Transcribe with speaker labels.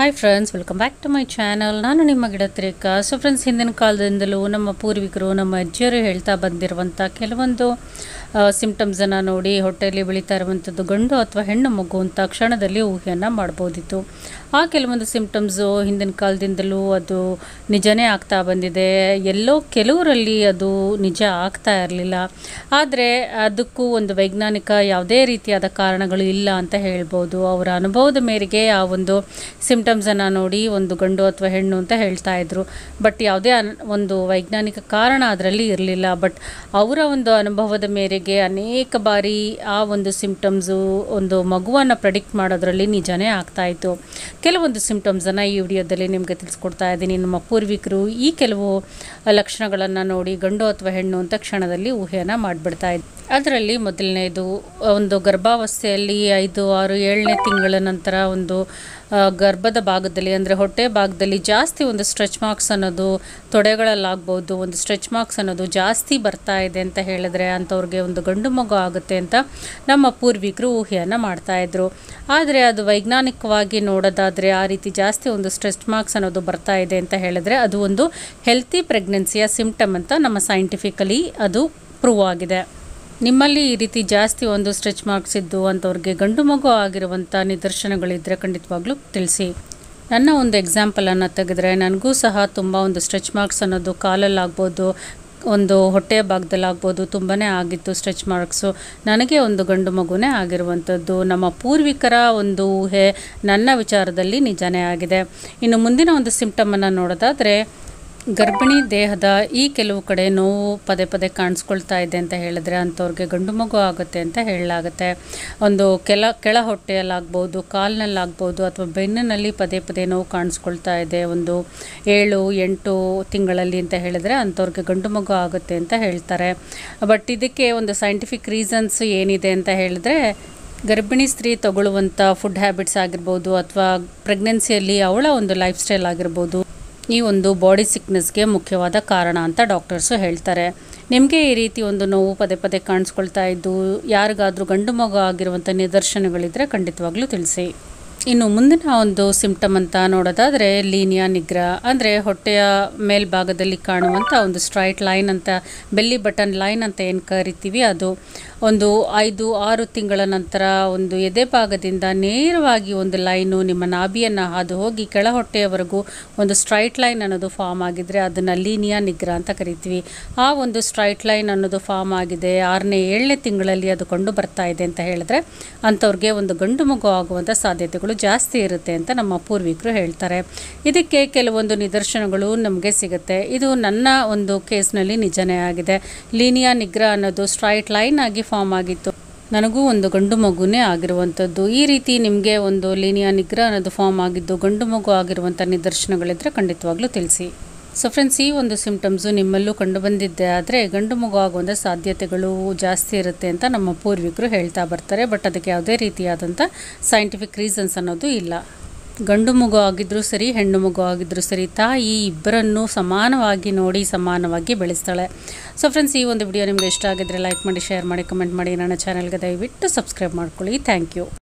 Speaker 1: Hi friends, welcome back to my channel. ನಾನು ನಿಮ್ಮ ಗೆಳತಿ ರೇಖಾ. ಸೊ ಫ್ರೆಂಡ್ಸ್, ಹಿಂದಿನ ಕಾಲದಿಂದಲೂ ನಮ್ಮ ಪೂರ್ವಿಕರು, ನಮ್ಮ ಅಜ್ಜಿಯರು ಹೇಳ್ತಾ ಬಂದಿರುವಂಥ ಕೆಲವೊಂದು ಸಿಂಪ್ಟಮ್ಸನ್ನು ನೋಡಿ ಹೊಟ್ಟೆಯಲ್ಲಿ ಬೆಳೀತಾ ಇರುವಂಥದ್ದು ಗಂಡು ಅಥವಾ ಹೆಣ್ಣು ಮಗು ಅಂತ ಕ್ಷಣದಲ್ಲಿ ಊಹೆಯನ್ನು ಮಾಡ್ಬೋದಿತ್ತು. ಆ ಕೆಲವೊಂದು ಸಿಂಪ್ಟಮ್ಸು ಹಿಂದಿನ ಕಾಲದಿಂದಲೂ ಅದು ನಿಜನೇ ಆಗ್ತಾ ಬಂದಿದೆ. ಎಲ್ಲೋ ಕೆಲವರಲ್ಲಿ ಅದು ನಿಜ ಆಗ್ತಾ ಇರಲಿಲ್ಲ. ಆದರೆ ಅದಕ್ಕೂ ಒಂದು ವೈಜ್ಞಾನಿಕ ಯಾವುದೇ ರೀತಿಯಾದ ಕಾರಣಗಳು ಇಲ್ಲ ಅಂತ ಹೇಳ್ಬೋದು. ಅವರ ಅನುಭವದ ಮೇರೆಗೆ ಆ ಒಂದು ಸಿಂಪ್ಟಮ್ಸನ್ನು ನೋಡಿ ಒಂದು ಗಂಡು ಅಥವಾ ಹೆಣ್ಣು ಅಂತ ಹೇಳ್ತಾ ಇದ್ರು. ಬಟ್ ಯಾವುದೇ ಒಂದು ವೈಜ್ಞಾನಿಕ ಕಾರಣ ಅದರಲ್ಲಿ ಇರಲಿಲ್ಲ. ಬಟ್ ಅವರ ಒಂದು ಅನುಭವದ ಮೇರೆಗೆ ಅನೇಕ ಬಾರಿ ಆ ಒಂದು ಸಿಂಪ್ಟಮ್ಸು ಒಂದು ಮಗುವನ್ನು ಪ್ರೆಡಿಕ್ಟ್ ಮಾಡೋದ್ರಲ್ಲಿ ನಿಜನೇ ಆಗ್ತಾಯಿತ್ತು. ಕೆಲವೊಂದು ಸಿಂಪ್ಟಮ್ಸನ್ನು ಈ ವಿಡಿಯೋದಲ್ಲಿ ನಿಮಗೆ ತಿಳಿಸ್ಕೊಡ್ತಾ ಇದ್ದೀನಿ. ನಮ್ಮ ಪೂರ್ವಿಕರು ಈ ಕೆಲವು ಲಕ್ಷಣಗಳನ್ನು ನೋಡಿ ಗಂಡು ಅಥವಾ ಹೆಣ್ಣು ಅಂತ ಕ್ಷಣದಲ್ಲಿ ಊಹೆಯನ್ನು ಮಾಡಿಬಿಡ್ತಾ ಇದ್ರು. ಅದರಲ್ಲಿ ಮೊದಲನೇದು, ಒಂದು ಗರ್ಭಾವಸ್ಥೆಯಲ್ಲಿ 5, 6, 7ನೇ ತಿಂಗಳ ನಂತರ ಒಂದು ಗರ್ಭದ ಭಾಗದಲ್ಲಿ ಅಂದರೆ ಹೊಟ್ಟೆ ಭಾಗದಲ್ಲಿ ಜಾಸ್ತಿ ಒಂದು ಸ್ಟ್ರೆಚ್ ಮಾರ್ಕ್ಸ್ ಅನ್ನೋದು ತೊಡೆಗಳಲ್ಲಾಗ್ಬೋದು, ಒಂದು ಸ್ಟ್ರೆಚ್ ಮಾರ್ಕ್ಸ್ ಅನ್ನೋದು ಜಾಸ್ತಿ ಬರ್ತಾ ಇದೆ ಅಂತ ಹೇಳಿದ್ರೆ ಅಂಥವ್ರಿಗೆ ಒಂದು ಗಂಡು ಮಗು ಆಗುತ್ತೆ ಅಂತ ನಮ್ಮ ಪೂರ್ವಿಕರು ಊಹೆಯನ್ನು ಮಾಡ್ತಾಯಿದ್ರು. ಆದರೆ ಅದು ವೈಜ್ಞಾನಿಕವಾಗಿ ನೋಡೋದಾದರೆ ಆ ರೀತಿ ಜಾಸ್ತಿ ಒಂದು ಸ್ಟ್ರೆಚ್ ಮಾರ್ಕ್ಸ್ ಅನ್ನೋದು ಬರ್ತಾ ಇದೆ ಅಂತ ಹೇಳಿದ್ರೆ ಅದು ಒಂದು ಹೆಲ್ತಿ ಪ್ರೆಗ್ನೆನ್ಸಿಯ ಸಿಂಪ್ಟಮ್ ಅಂತ ನಮ್ಮ ಸೈಂಟಿಫಿಕಲಿ ಅದು ಪ್ರೂವ್ ಆಗಿದೆ. ನಿಮ್ಮಲ್ಲಿ ಈ ರೀತಿ ಜಾಸ್ತಿ ಒಂದು ಸ್ಟ್ರೆಚ್ ಮಾರ್ಕ್ಸ್ ಇದ್ದು ಅಂಥವ್ರಿಗೆ ಗಂಡು ಮಗು ಆಗಿರುವಂಥ ನಿದರ್ಶನಗಳಿದ್ದರೆ ಖಂಡಿತವಾಗ್ಲೂ ತಿಳಿಸಿ. ನನ್ನ ಒಂದು ಎಕ್ಸಾಂಪಲನ್ನು ತೆಗೆದ್ರೆ ನನಗೂ ಸಹ ತುಂಬ ಒಂದು ಸ್ಟ್ರೆಚ್ ಮಾರ್ಕ್ಸ್ ಅನ್ನೋದು ಕಾಲಲ್ಲಾಗ್ಬೋದು, ಒಂದು ಹೊಟ್ಟೆಯ ಭಾಗದಲ್ಲಾಗ್ಬೋದು ತುಂಬಾ ಆಗಿತ್ತು ಸ್ಟ್ರೆಚ್ ಮಾರ್ಕ್ಸು. ನನಗೆ ಒಂದು ಗಂಡು ಮಗುನೇ ಆಗಿರುವಂಥದ್ದು. ನಮ್ಮ ಪೂರ್ವಿಕರ ಒಂದು ಊಹೆ ನನ್ನ ವಿಚಾರದಲ್ಲಿ ನಿಜನೇ ಆಗಿದೆ. ಇನ್ನು ಮುಂದಿನ ಒಂದು ಸಿಂಪ್ಟಮನ್ನು ನೋಡೋದಾದರೆ, ಗರ್ಭಿಣಿ ದೇಹದ ಈ ಕೆಲವು ಕಡೆ ನೋವು ಪದೇ ಪದೇ ಕಾಣಿಸ್ಕೊಳ್ತಾ ಇದೆ ಅಂತ ಹೇಳಿದ್ರೆ ಅಂಥವ್ರಿಗೆ ಗಂಡು ಮಗು ಆಗುತ್ತೆ ಅಂತ ಹೇಳಲಾಗುತ್ತೆ. ಒಂದು ಕೆಳ ಹೊಟ್ಟೆಯಲ್ಲಾಗ್ಬೋದು, ಕಾಲಿನಲ್ಲಾಗ್ಬೋದು ಅಥವಾ ಬೆನ್ನಿನಲ್ಲಿ ಪದೇ ಪದೇ ನೋವು ಕಾಣಿಸ್ಕೊಳ್ತಾ ಇದೆ ಒಂದು 7, 8 ತಿಂಗಳಲ್ಲಿ ಅಂತ ಹೇಳಿದ್ರೆ ಅಂಥವ್ರಿಗೆ ಗಂಡು ಮಗು ಆಗುತ್ತೆ ಅಂತ ಹೇಳ್ತಾರೆ. ಬಟ್ ಇದಕ್ಕೆ ಒಂದು ಸೈಂಟಿಫಿಕ್ ರೀಸನ್ಸ್ ಏನಿದೆ ಅಂತ ಹೇಳಿದ್ರೆ, ಗರ್ಭಿಣಿ ಸ್ತ್ರೀ ತಗೊಳ್ಳುವಂಥ ಫುಡ್ ಹ್ಯಾಬಿಟ್ಸ್ ಆಗಿರ್ಬೋದು ಅಥವಾ ಪ್ರೆಗ್ನೆನ್ಸಿಯಲ್ಲಿ ಅವಳ ಒಂದು ಲೈಫ್ ಸ್ಟೈಲ್ ಆಗಿರ್ಬೋದು, ಈ ಒಂದು ಬಾಡಿ ಸಿಕ್ನೆಸ್ಗೆ ಮುಖ್ಯವಾದ ಕಾರಣ ಅಂತ ಡಾಕ್ಟರ್ಸು ಹೇಳ್ತಾರೆ. ನಿಮಗೆ ಈ ರೀತಿ ಒಂದು ನೋವು ಪದೇ ಪದೇ ಕಾಣಿಸ್ಕೊಳ್ತಾ ಇದ್ದು ಯಾರಿಗಾದರೂ ಗಂಡು ಮಗು ಆಗಿರುವಂಥ ನಿದರ್ಶನಗಳಿದ್ದರೆ ಖಂಡಿತವಾಗ್ಲೂ ತಿಳಿಸಿ. ಇನ್ನು ಮುಂದಿನ ಒಂದು ಸಿಂಪ್ಟಮ್ ಅಂತ ನೋಡೋದಾದರೆ ಲೀನಿಯಾ ನಿಗ್ರಾ, ಅಂದರೆ ಹೊಟ್ಟೆಯ ಮೇಲ್ಭಾಗದಲ್ಲಿ ಕಾಣುವಂಥ ಒಂದು ಸ್ಟ್ರೈಟ್ ಲೈನ್ ಅಂತ, ಬೆಲ್ಲಿ ಬಟನ್ ಲೈನ್ ಅಂತ ಏನು ಕರಿತೀವಿ, ಅದು ಒಂದು 5, 6 ತಿಂಗಳ ನಂತರ ಒಂದು ಎದೆ ಭಾಗದಿಂದ ನೇರವಾಗಿ ಒಂದು ಲೈನು ನಿಮ್ಮ ನಾಭಿಯನ್ನು ಹಾದು ಹೋಗಿ ಕೆಳ ಹೊಟ್ಟೆಯವರೆಗೂ ಒಂದು ಸ್ಟ್ರೈಟ್ ಲೈನ್ ಅನ್ನೋದು ಫಾರ್ಮ್ ಆಗಿದ್ರೆ ಅದನ್ನು ಲೀನಿಯಾ ನಿಗ್ರಾ ಅಂತ ಕರಿತೀವಿ. ಆ ಒಂದು ಸ್ಟ್ರೈಟ್ ಲೈನ್ ಅನ್ನೋದು ಫಾರ್ಮ್ ಆಗಿದೆ 6ನೇ 7ನೇ ತಿಂಗಳಲ್ಲಿ ಅದು ಕಂಡು ಬರ್ತಾ ಇದೆ ಅಂತ ಹೇಳಿದ್ರೆ ಅಂಥವ್ರಿಗೆ ಒಂದು ಗಂಡು ಮಗು ಆಗುವಂಥ ಸಾಧ್ಯತೆಗಳು ಜಾಸ್ತಿ ಇರುತ್ತೆ ಅಂತ ನಮ್ಮ ಪೂರ್ವಿಕರು ಹೇಳ್ತಾರೆ. ಇದಕ್ಕೆ ಕೆಲವೊಂದು ನಿದರ್ಶನಗಳು ನಮಗೆ ಸಿಗುತ್ತೆ. ಇದು ನನ್ನ ಒಂದು ಕೇಸ್ನಲ್ಲಿ ನಿಜನೇ ಆಗಿದೆ. ಲೀನಿಯಾ ನಿಗ್ರಾ ಅನ್ನೋದು ಸ್ಟ್ರೈಟ್ ಲೈನ್ ಆಗಿ ಫಾರ್ಮ್ ಆಗಿತ್ತು. ನನಗೂ ಒಂದು ಗಂಡು ಮಗುನೇ ಆಗಿರುವಂಥದ್ದು. ಈ ರೀತಿ ನಿಮಗೆ ಒಂದು ಲೀನಿಯಾ ನಿಗ್ರಾ ಅನ್ನೋದು ಫಾರ್ಮ್ ಆಗಿದ್ದು ಗಂಡು ಮಗು ಆಗಿರುವಂಥ ನಿದರ್ಶನಗಳಿದ್ದರೆ ಖಂಡಿತವಾಗ್ಲೂ ತಿಳಿಸಿ. ಸೊ ಫ್ರೆಂಡ್ಸ್, ಈ ಒಂದು ಸಿಂಪ್ಟಮ್ಸು ನಿಮ್ಮಲ್ಲೂ ಕಂಡು ಬಂದಿದ್ದೆ ಆದರೆ ಗಂಡು ಮಗು ಆಗುವಂಥ ಸಾಧ್ಯತೆಗಳು ಜಾಸ್ತಿ ಇರುತ್ತೆ ಅಂತ ನಮ್ಮ ಪೂರ್ವಿಕರು ಹೇಳ್ತಾ ಬರ್ತಾರೆ. ಬಟ್ ಅದಕ್ಕೆ ಯಾವುದೇ ರೀತಿಯಾದಂಥ ಸೈಂಟಿಫಿಕ್ ರೀಸನ್ಸ್ ಅನ್ನೋದು ಇಲ್ಲ. ಗಂಡು ಮಗು ಆಗಿದ್ರೂ ಸರಿ, ಹೆಣ್ಣು ಮಗು ಆಗಿದ್ರೂ ಸರಿ, ತಾಯಿ ಇಬ್ಬರನ್ನು ಸಮಾನವಾಗಿ ನೋಡಿ ಸಮಾನವಾಗಿ ಬೆಳೆಸ್ತಾಳೆ. ಸೊ ಫ್ರೆಂಡ್ಸ್, ಈ ಒಂದು ವಿಡಿಯೋ ನಿಮಗೆ ಇಷ್ಟ ಆಗಿದ್ರೆ ಲೈಕ್ ಮಾಡಿ, ಶೇರ್ ಮಾಡಿ, ಕಮೆಂಟ್ ಮಾಡಿ. ನನ್ನ ಚಾನಲ್ಗೆ ದಯವಿಟ್ಟು ಸಬ್ಸ್ಕ್ರೈಬ್ ಮಾಡ್ಕೊಳ್ಳಿ. Thank you.